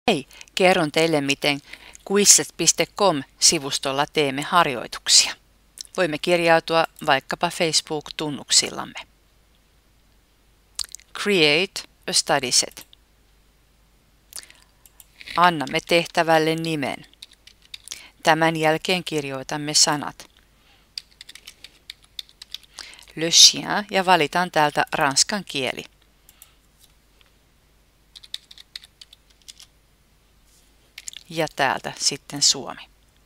Hei, kerron teille, miten quizlet.com-sivustolla teemme harjoituksia. Voimme kirjautua vaikkapa Facebook-tunnuksillamme. Create a study set. Annamme tehtävälle nimen. Tämän jälkeen kirjoitamme sanat. Le chien ja valitaan täältä ranskan kieli. Ja täältä sitten suomi.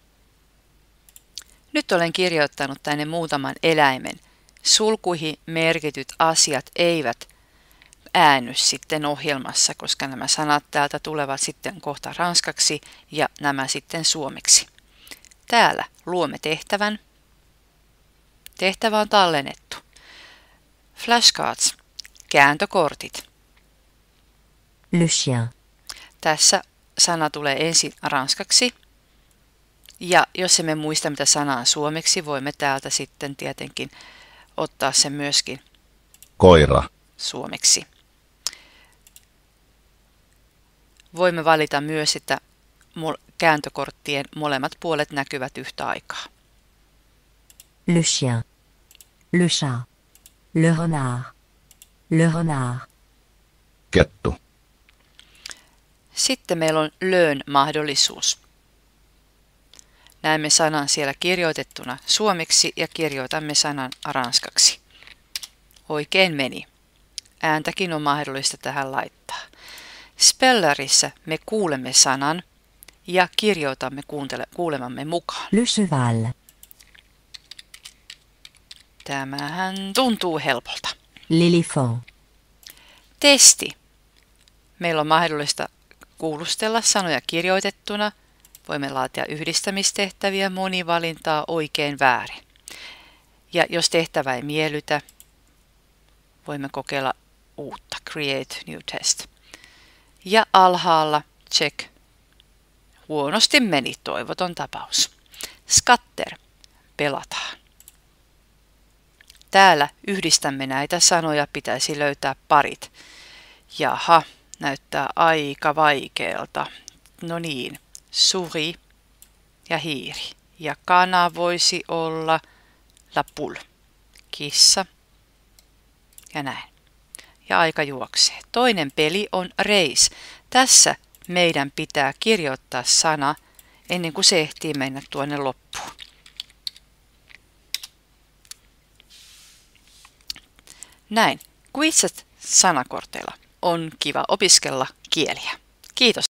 Nyt olen kirjoittanut tänne muutaman eläimen. Sulkuihin merkityt asiat eivät äänny sitten ohjelmassa, koska nämä sanat täältä tulevat sitten kohta ranskaksi ja nämä sitten suomeksi. Täällä luomme tehtävän. Tehtävä on tallennettu. Flashcards, kääntökortit. Le chien, Tässä sana tulee ensin ranskaksi. Ja jos emme muista, mitä sana on suomeksi, voimme täältä sitten tietenkin ottaa sen myöskin koira, suomeksi. Voimme valita myös, että kääntökorttien molemmat puolet näkyvät yhtä aikaa. le chien, le chat, le renard, le renard, kettu, Sitten meillä on learn-mahdollisuus. Näemme sanan siellä kirjoitettuna suomeksi ja kirjoitamme sanan ranskaksi. Oikein meni. Ääntäkin on mahdollista tähän laittaa. Spellerissa me kuulemme sanan ja kirjoitamme kuulemamme mukaan. le cheval, Tämähän tuntuu helpolta. l'éléphant, Testi. Meillä on mahdollista kuulustella sanoja kirjoitettuna. Voimme laatia yhdistämistehtäviä, monivalintaa, oikein väärin. Ja jos tehtävä ei miellytä, voimme kokeilla uutta. Create new test. Ja alhaalla check. Huonosti meni, toivoton tapaus. Scatter. Pelataan. Täällä yhdistämme näitä sanoja, pitäisi löytää parit. Jaha, näyttää aika vaikealta. No niin, suri ja hiiri. Ja kana voisi olla la poule, kissa ja näin. Ja aika juoksee. Toinen peli on race. Tässä meidän pitää kirjoittaa sana ennen kuin se ehtii mennä tuonne loppuun. Näin. Quizlet sanakorteilla on kiva opiskella kieliä. Kiitos.